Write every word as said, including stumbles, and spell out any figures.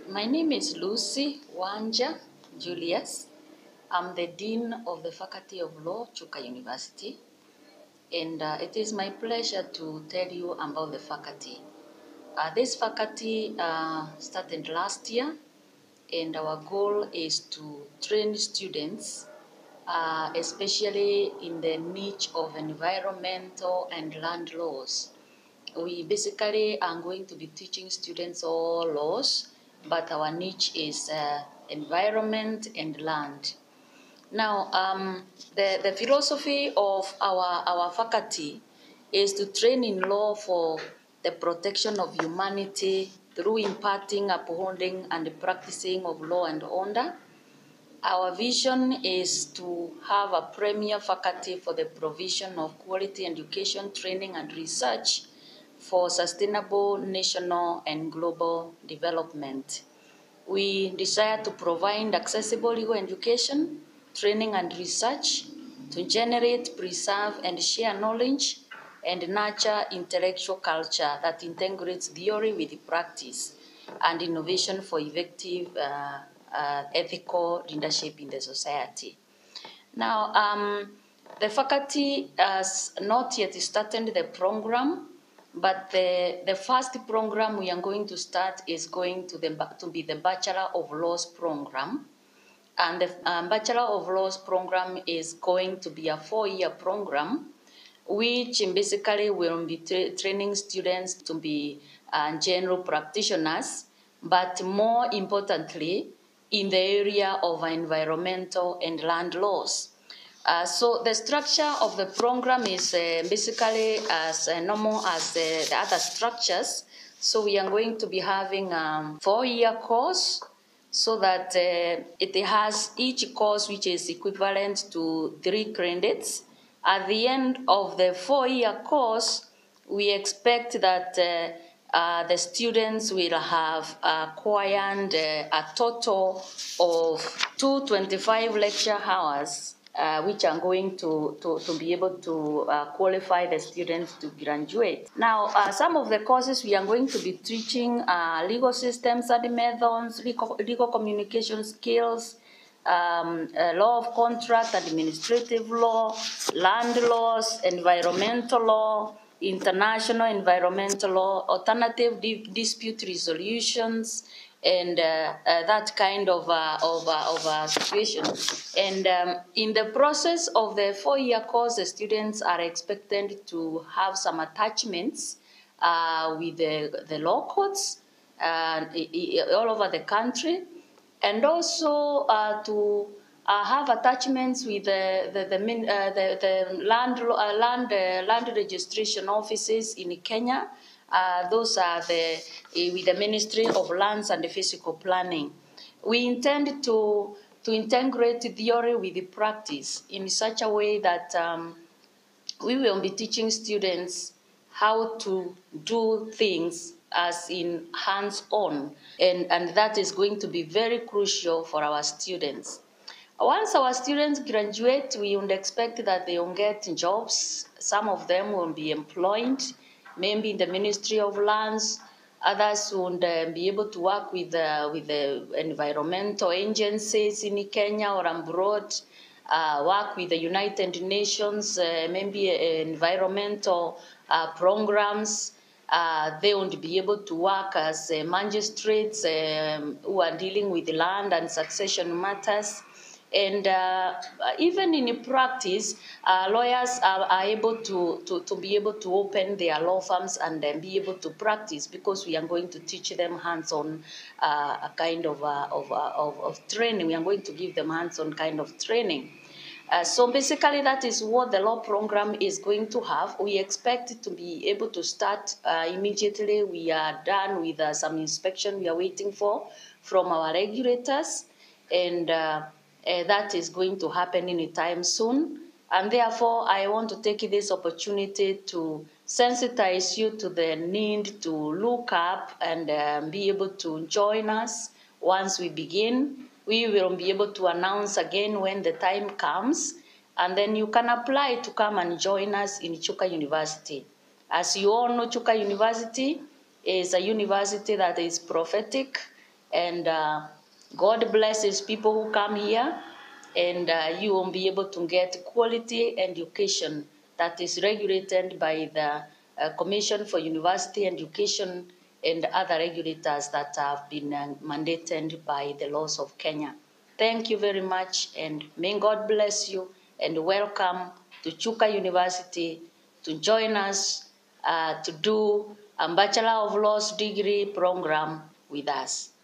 My name is Lucy Wanja Julius. I'm the Dean of the Faculty of Law, Chuka University, and uh, it is my pleasure to tell you about the faculty. Uh, this faculty uh, started last year, and our goal is to train students, uh, especially in the niche of environmental and land laws. We basically are going to be teaching students all laws, but our niche is uh, environment and land. Now, um, the, the philosophy of our, our faculty is to train in law for the protection of humanity through imparting, upholding, and practicing of law and order. Our vision is to have a premier faculty for the provision of quality education, training, and research for sustainable national and global development. We desire to provide accessible legal education, training, and research to generate, preserve, and share knowledge and nurture intellectual culture that integrates theory with practice and innovation for effective uh, uh, ethical leadership in the society. Now, um, the faculty has not yet started the program, but the, the first program we are going to start is going to, the, to be the Bachelor of Laws program. And the um, Bachelor of Laws program is going to be a four-year program, which basically will be tra training students to be uh, general practitioners, but more importantly, in the area of environmental and land laws. Uh, so the structure of the program is uh, basically as uh, normal as the, the other structures. So we are going to be having a um, four-year course, so that uh, it has each course which is equivalent to three credits. At the end of the four-year course, we expect that uh, uh, the students will have acquired uh, a total of two hundred twenty-five lecture hours, Uh, which are going to, to, to be able to uh, qualify the students to graduate. Now, uh, some of the courses we are going to be teaching are legal systems and methods, legal, legal communication skills, um, uh, law of contract, administrative law, land laws, environmental law, international environmental law, alternative di dispute resolutions, and uh, uh, that kind of, uh, of, uh, of uh, situation. And um, in the process of the four-year course, the students are expected to have some attachments uh, with the, the law courts uh, all over the country, and also uh, to uh, have attachments with the, the, the, uh, the, the land, uh, land, uh, land registration offices in Kenya. Uh, those are the, uh, with the Ministry of Lands and Physical Planning. We intend to, to integrate theory with the practice in such a way that um, we will be teaching students how to do things as in hands-on, and, and that is going to be very crucial for our students. Once our students graduate, we would expect that they will get jobs. Some of them will be employed, maybe in the Ministry of Lands. Others would uh, be able to work with, uh, with the environmental agencies in Kenya or abroad, uh, work with the United Nations, uh, maybe uh, environmental uh, programs. Uh, they would be able to work as uh, magistrates um, who are dealing with land and succession matters. And uh, even in practice, uh, lawyers are, are able to, to, to be able to open their law firms and then be able to practice, because we are going to teach them hands-on uh, a kind of, uh, of, uh, of, of training. We are going to give them hands-on kind of training. Uh, so basically that is what the law program is going to have. We expect to be able to start uh, immediately. We are done with uh, some inspection we are waiting for from our regulators, and uh, Uh, that is going to happen anytime soon. And therefore, I want to take this opportunity to sensitize you to the need to look up and uh, be able to join us once we begin. We will be able to announce again when the time comes, and then you can apply to come and join us in Chuka University. As you all know, Chuka University is a university that is prophetic, And uh, God blesses people who come here, and uh, you will be able to get quality education that is regulated by the uh, Commission for University Education and other regulators that have been uh, mandated by the laws of Kenya. Thank you very much, and may God bless you, and welcome to Chuka University to join us uh, to do a Bachelor of Laws degree program with us.